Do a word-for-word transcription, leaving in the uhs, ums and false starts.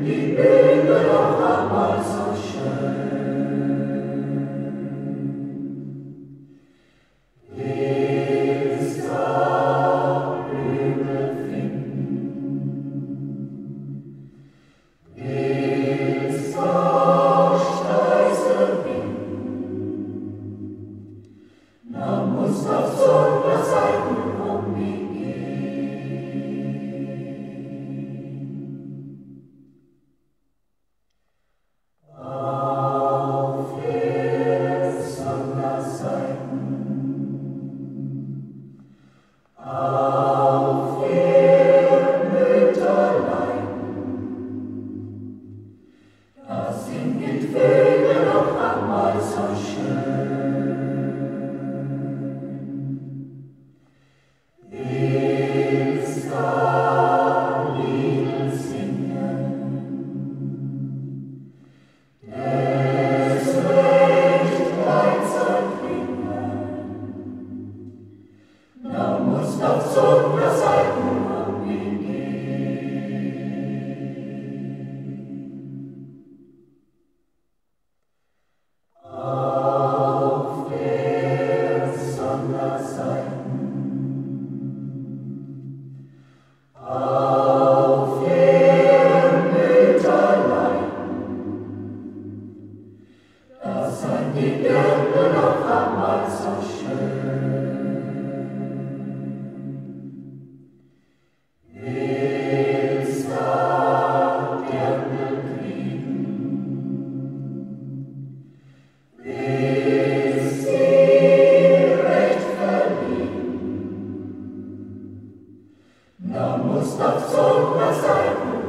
die Blume noch einmal so schön. Willst du Blume finden? Willst du Streusel binden? Na musst du auf Sommerseiten um mich gehen. Auf der Sommerseiten, auf der Mütterlein, da singen die Vögel noch einmal so schön. Willst du Lied singen? Es recht leise klingen, da musst auf Sommerseiten um mich gehen. Auf der Sommerseiten, auf der Mütterlein, da sind die Dirndl noch einmal so schön. Willst du Dirndl kriegen? Willst sie recht verlieben? Na musst auf Sommerseiten